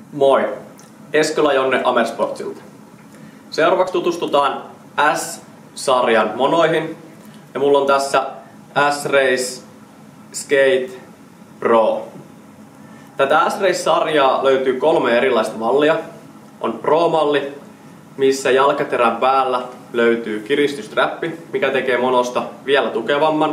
Moi! Eskölä Jonne Amersportsilta. Seuraavaksi tutustutaan S-sarjan monoihin. Ja mulla on tässä S-Race Skate Pro. Tätä S-Race-sarjaa löytyy 3 erilaista mallia. On Pro-malli, missä jalkaterän päällä löytyy kiristysstrappi, mikä tekee monosta vielä tukevamman.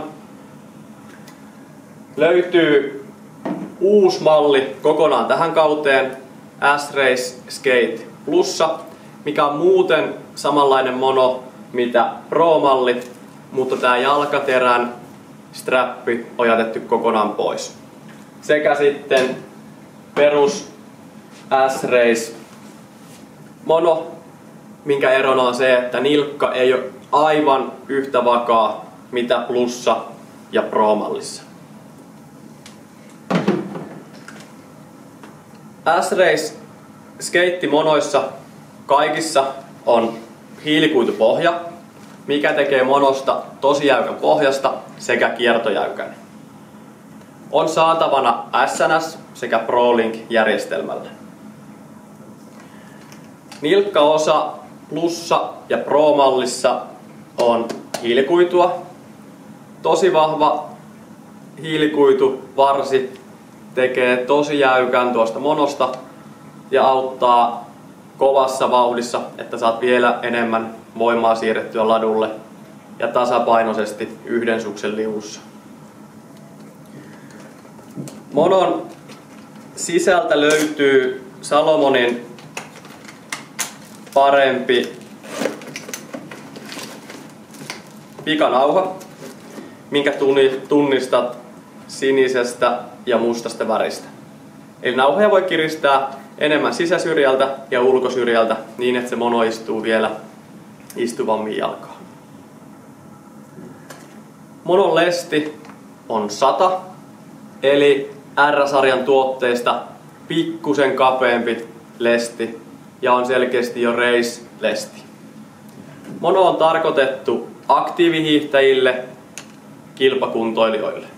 Löytyy uusi malli kokonaan tähän kauteen, S-Race Skate Plussa, mikä on muuten samanlainen mono mitä Pro-malli, mutta tämä jalkaterän strappi on jätetty kokonaan pois. Sekä sitten perus S-Race mono, minkä erona on se, että nilkka ei ole aivan yhtä vakaa mitä Plussa ja Pro-mallissa. S-Race skeittimonoissa kaikissa on hiilikuitupohja, mikä tekee monosta tosi jäykän pohjasta sekä kiertojäykän. On saatavana SNS sekä ProLink-järjestelmällä. Nilkkaosa Plussa ja Pro-mallissa on hiilikuitua. Tosi vahva hiilikuituvarsi tekee tosi jäykän tuosta monosta ja auttaa kovassa vauhdissa, että saat vielä enemmän voimaa siirrettyä ladulle ja tasapainoisesti yhden suksen liuussa. Monon sisältä löytyy Salomonin parempi pikanauha, minkä tunnistat sinisestä ja mustasta väristä. Eli nauhoja voi kiristää enemmän sisäsyrjältä ja ulkosyrjältä niin, että se mono istuu vielä istuvammin jalkaan. Monon lesti on 100, eli R-sarjan tuotteista pikkusen kapeampi lesti ja on selkeästi jo race-lesti. Mono on tarkoitettu aktiivihiihtäjille, kilpakuntoilijoille.